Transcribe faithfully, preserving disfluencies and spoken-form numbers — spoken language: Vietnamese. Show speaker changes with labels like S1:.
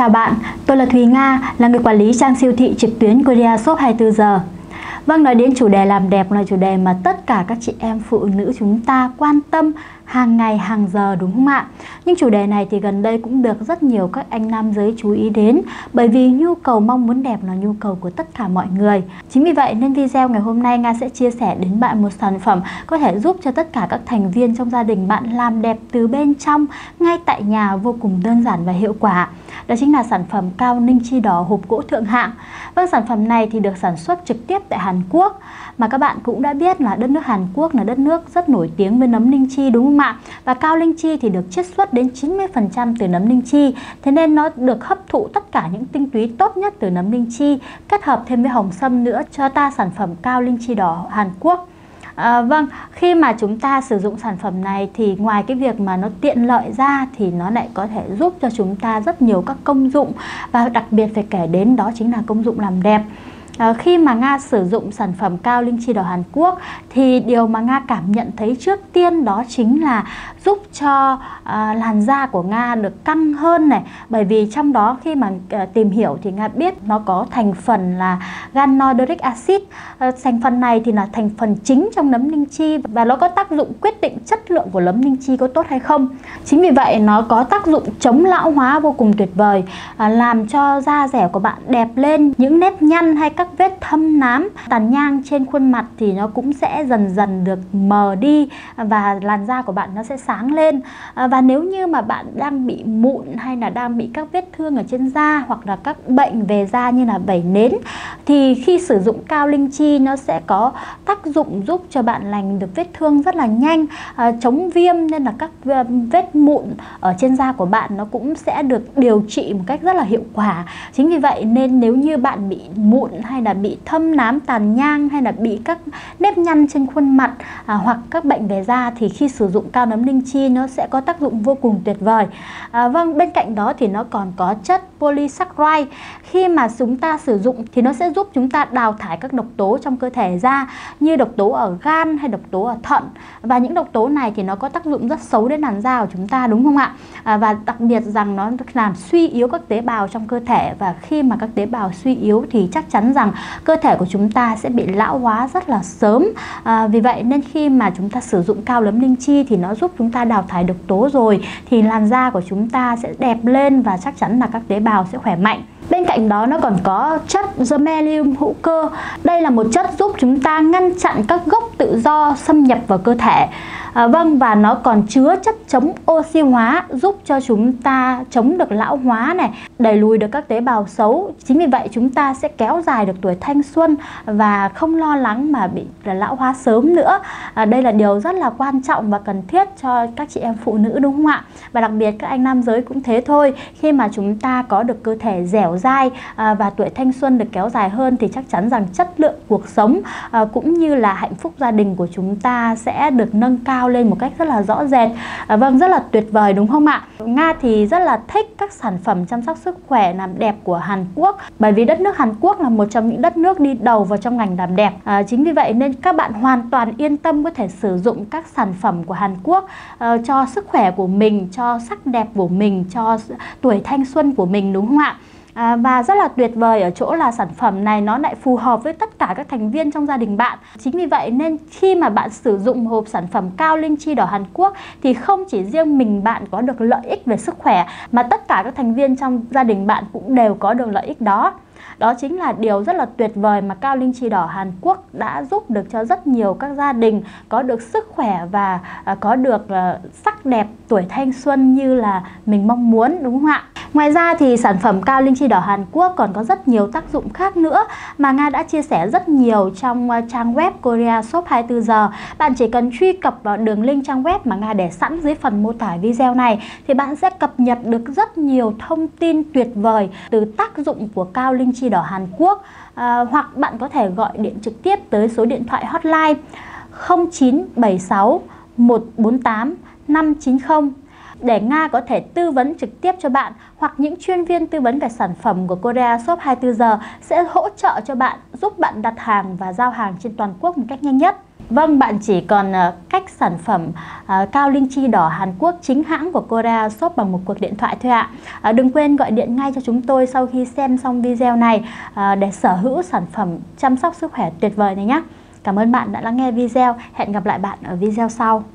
S1: Chào bạn, tôi là Thùy Nga, là người quản lý trang siêu thị trực tuyến Korea Shop hai mươi tư giờ. Vâng, nói đến chủ đề làm đẹp là chủ đề mà tất cả các chị em phụ nữ chúng ta quan tâm hàng ngày hàng giờ, đúng không ạ? Nhưng chủ đề này thì gần đây cũng được rất nhiều các anh nam giới chú ý đến, bởi vì nhu cầu mong muốn đẹp là nhu cầu của tất cả mọi người. Chính vì vậy nên video ngày hôm nay Nga sẽ chia sẻ đến bạn một sản phẩm có thể giúp cho tất cả các thành viên trong gia đình bạn làm đẹp từ bên trong ngay tại nhà, vô cùng đơn giản và hiệu quả. Đó chính là sản phẩm cao ninh chi đỏ hộp gỗ thượng hạng. Vâng, sản phẩm này thì được sản xuất trực tiếp tại Hàn Quốc, mà các bạn cũng đã biết là đất nước Hàn Quốc là đất nước rất nổi tiếng với nấm ninh chi, đúng không ạ? Và cao ninh chi thì được chiết xuất đến chín mươi phần trăm từ nấm ninh chi, thế nên nó được hấp thụ tất cả những tinh túy tốt nhất từ nấm ninh chi, kết hợp thêm với hồng sâm nữa cho ta sản phẩm cao ninh chi đỏ Hàn Quốc. À, vâng, khi mà chúng ta sử dụng sản phẩm này thì ngoài cái việc mà nó tiện lợi ra thì nó lại có thể giúp cho chúng ta rất nhiều các công dụng, và đặc biệt phải kể đến đó chính là công dụng làm đẹp. À, khi mà Nga sử dụng sản phẩm cao ninh chi đỏ Hàn Quốc thì điều mà Nga cảm nhận thấy trước tiên đó chính là giúp cho à, làn da của Nga được căng hơn này, bởi vì trong đó khi mà à, tìm hiểu thì Nga biết nó có thành phần là ganoderic acid. À, thành phần này thì là thành phần chính trong nấm ninh chi và nó có tác dụng quyết định chất lượng của nấm ninh chi có tốt hay không. Chính vì vậy nó có tác dụng chống lão hóa vô cùng tuyệt vời, à, làm cho da dẻ của bạn đẹp lên, những nếp nhăn hay các các vết thâm nám, tàn nhang trên khuôn mặt thì nó cũng sẽ dần dần được mờ đi và làn da của bạn nó sẽ sáng lên. Và nếu như mà bạn đang bị mụn hay là đang bị các vết thương ở trên da hoặc là các bệnh về da như là vẩy nến thì khi sử dụng cao ninh chi nó sẽ có tác dụng giúp cho bạn lành được vết thương rất là nhanh, chống viêm, nên là các vết mụn ở trên da của bạn nó cũng sẽ được điều trị một cách rất là hiệu quả. Chính vì vậy nên nếu như bạn bị mụn hay là bị thâm nám, tàn nhang hay là bị các nếp nhăn trên khuôn mặt à, hoặc các bệnh về da thì khi sử dụng cao nấm ninh chi nó sẽ có tác dụng vô cùng tuyệt vời. À, vâng, bên cạnh đó thì nó còn có chất polysaccharide. Khi mà chúng ta sử dụng thì nó sẽ giúp chúng ta đào thải các độc tố trong cơ thể ra, như độc tố ở gan hay độc tố ở thận, và những độc tố này thì nó có tác dụng rất xấu đến làn da của chúng ta, đúng không ạ? À, và đặc biệt rằng nó làm suy yếu các tế bào trong cơ thể, và khi mà các tế bào suy yếu thì chắc chắn rằng cơ thể của chúng ta sẽ bị lão hóa rất là sớm. À, vì vậy nên khi mà chúng ta sử dụng cao nấm ninh chi thì nó giúp chúng ta đào thải độc tố rồi thì làn da của chúng ta sẽ đẹp lên và chắc chắn là các tế bào sẽ khỏe mạnh. Bên cạnh đó nó còn có chất Germanium hữu cơ. Đây là một chất giúp chúng ta ngăn chặn các gốc tự do xâm nhập vào cơ thể. À, vâng, và nó còn chứa chất chống oxy hóa, giúp cho chúng ta chống được lão hóa này, đẩy lùi được các tế bào xấu. Chính vì vậy chúng ta sẽ kéo dài được tuổi thanh xuân và không lo lắng mà bị lão hóa sớm nữa. À, đây là điều rất là quan trọng và cần thiết cho các chị em phụ nữ, đúng không ạ? Và đặc biệt các anh nam giới cũng thế thôi. Khi mà chúng ta có được cơ thể dẻo dai à, và tuổi thanh xuân được kéo dài hơn thì chắc chắn rằng chất lượng cuộc sống à, cũng như là hạnh phúc gia đình của chúng ta sẽ được nâng cao lên một cách rất là rõ rệt. À, vâng, rất là tuyệt vời, đúng không ạ? Nga thì rất là thích các sản phẩm chăm sóc sức khỏe làm đẹp của Hàn Quốc, bởi vì đất nước Hàn Quốc là một trong những đất nước đi đầu vào trong ngành làm đẹp. À, chính vì vậy nên các bạn hoàn toàn yên tâm có thể sử dụng các sản phẩm của Hàn Quốc uh, cho sức khỏe của mình, cho sắc đẹp của mình, cho tuổi thanh xuân của mình, đúng không ạ? À, và rất là tuyệt vời ở chỗ là sản phẩm này nó lại phù hợp với tất cả các thành viên trong gia đình bạn. Chính vì vậy nên khi mà bạn sử dụng hộp sản phẩm cao ninh chi đỏ Hàn Quốc thì không chỉ riêng mình bạn có được lợi ích về sức khỏe, mà tất cả các thành viên trong gia đình bạn cũng đều có được lợi ích đó. Đó chính là điều rất là tuyệt vời mà cao ninh chi đỏ Hàn Quốc đã giúp được cho rất nhiều các gia đình có được sức khỏe và có được sắc đẹp tuổi thanh xuân như là mình mong muốn, đúng không ạ? Ngoài ra thì sản phẩm cao ninh chi đỏ Hàn Quốc còn có rất nhiều tác dụng khác nữa mà Nga đã chia sẻ rất nhiều trong trang web Korea Shop hai mươi tư giờ. Bạn chỉ cần truy cập vào đường link trang web mà Nga để sẵn dưới phần mô tả video này thì bạn sẽ cập nhật được rất nhiều thông tin tuyệt vời từ tác dụng của cao ninh chi đỏ Hàn Quốc. À, hoặc bạn có thể gọi điện trực tiếp tới số điện thoại hotline không chín bảy sáu một bốn tám năm chín không để Nga có thể tư vấn trực tiếp cho bạn, hoặc những chuyên viên tư vấn về sản phẩm của Korea Shop hai mươi tư giờ sẽ hỗ trợ cho bạn, giúp bạn đặt hàng và giao hàng trên toàn quốc một cách nhanh nhất. Vâng, bạn chỉ còn cách sản phẩm uh, cao linh chi đỏ Hàn Quốc chính hãng của Korea Shop bằng một cuộc điện thoại thôi ạ. Uh, đừng quên gọi điện ngay cho chúng tôi sau khi xem xong video này uh, để sở hữu sản phẩm chăm sóc sức khỏe tuyệt vời này nhé. Cảm ơn bạn đã lắng nghe video. Hẹn gặp lại bạn ở video sau.